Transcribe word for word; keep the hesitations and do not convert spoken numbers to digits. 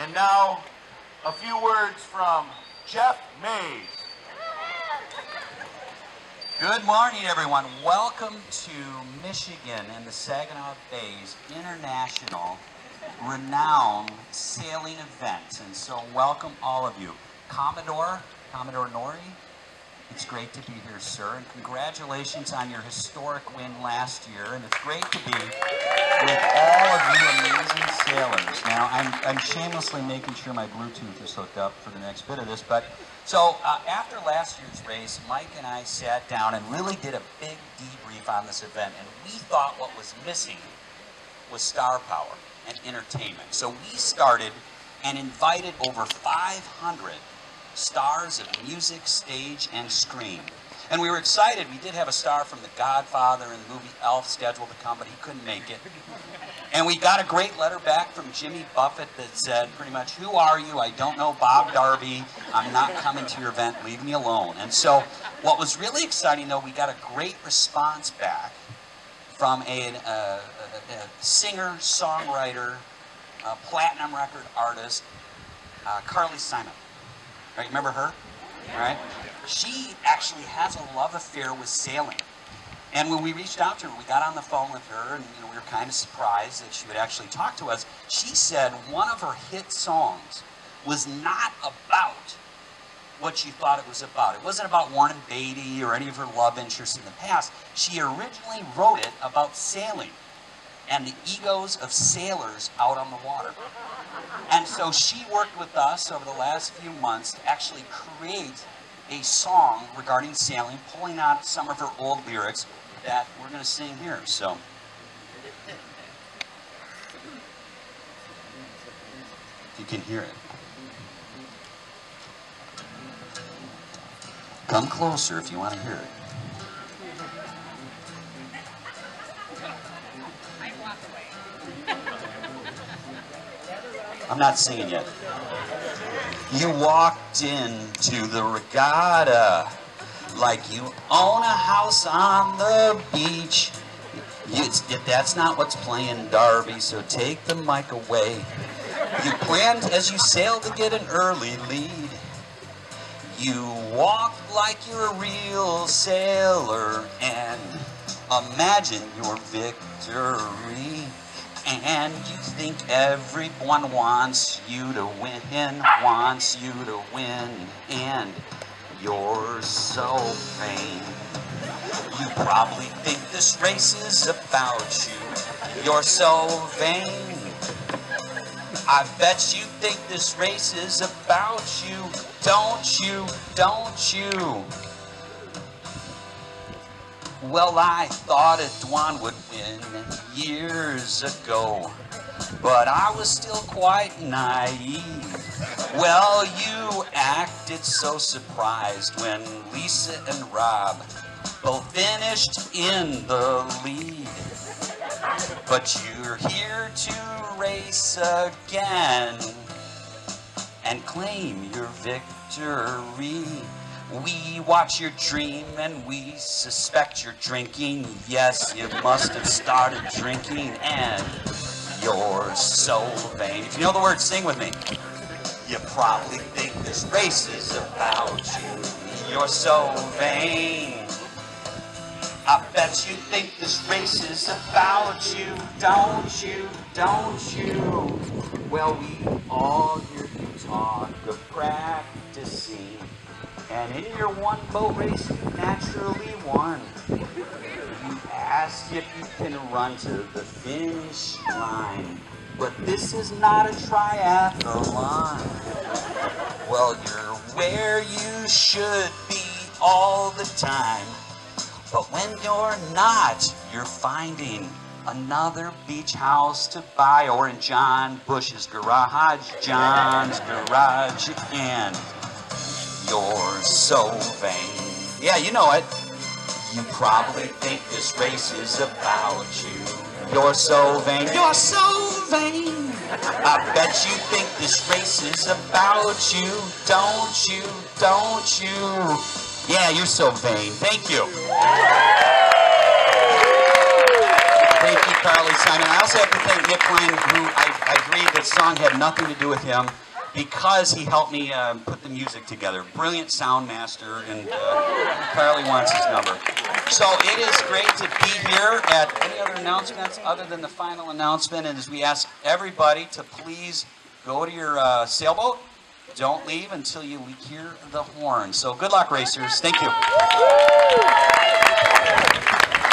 And now, a few words from Jeff Mays. Good morning, everyone. Welcome to Michigan and the Saginaw Bay's international renowned sailing event. And so welcome all of you. Commodore, Commodore Nori, it's great to be here, sir. And congratulations on your historic win last year. And it's great to be with all of you amazing sailors. Now, I'm, I'm shamelessly making sure my Bluetooth is hooked up for the next bit of this. But so uh, after last year's race, Mike and I sat down and really did a big debrief on this event. And we thought what was missing was star power and entertainment. So we started and invited over five hundred stars of music, stage, and screen. And we were excited. We did have a star from The Godfather and the movie Elf scheduled to come, but he couldn't make it. And we got a great letter back from Jimmy Buffett that said pretty much, "Who are you? I don't know Bob Darby. I'm not coming to your event. Leave me alone." And so what was really exciting, though, we got a great response back from a, a, a, a singer, songwriter, a platinum record artist, uh, Carly Simon. Right, remember her? All right. She actually has a love affair with sailing. And when we reached out to her, we got on the phone with her, and you know, we were kind of surprised that she would actually talk to us. She said one of her hit songs was not about what she thought it was about. It wasn't about Warren Beatty or any of her love interests in the past. She originally wrote it about sailing and the egos of sailors out on the water. And so she worked with us over the last few months to actually create a song regarding sailing, pulling out some of her old lyrics that we're going to sing here. So, if you can hear it. Come closer if you want to hear it. I'm not singing yet. You walked into the regatta like you own a house on the beach. You, if that's not what's playing, Darby, so take the mic away. You planned as you sailed to get an early lead. You walked like you're a real sailor and imagine your victory. And you think everyone wants you to win, wants you to win, and you're so vain. You probably think this race is about you. You're so vain. I bet you think this race is about you. Don't you, don't you? Well, I thought Edwan would win years ago, but I was still quite naive. Well, you acted so surprised when Lisa and Rob both finished in the lead. But you're here to race again and claim your victory. We watch your dream and we suspect you're drinking. Yes, you must have started drinking and you're so vain. If you know the words, sing with me. You probably think this race is about you. You're so vain. I bet you think this race is about you. Don't you, don't you? Well, we all hear you talk of practicing. And in your one boat race, you naturally won. You ask if you can run to the finish line, but this is not a triathlon. Well, you're where you should be all the time, but when you're not, you're finding another beach house to buy, or in John Bush's garage, John's garage again. You're so vain. Yeah, you know it. You probably think this race is about you. You're so vain. You're so vain. I bet you think this race is about you. Don't you? Don't you? Yeah, you're so vain. Thank you. Thank you, Carly Simon. I also have to thank Nick Klein, who I, I agreed that song had nothing to do with him because he helped me uh, put the music together. Brilliant sound master, and uh, Carly wants his number. So it is great to be here. At any other announcements other than the final announcement, and as we ask everybody to please go to your uh, sailboat. Don't leave until you hear the horn. So good luck, racers. Thank you.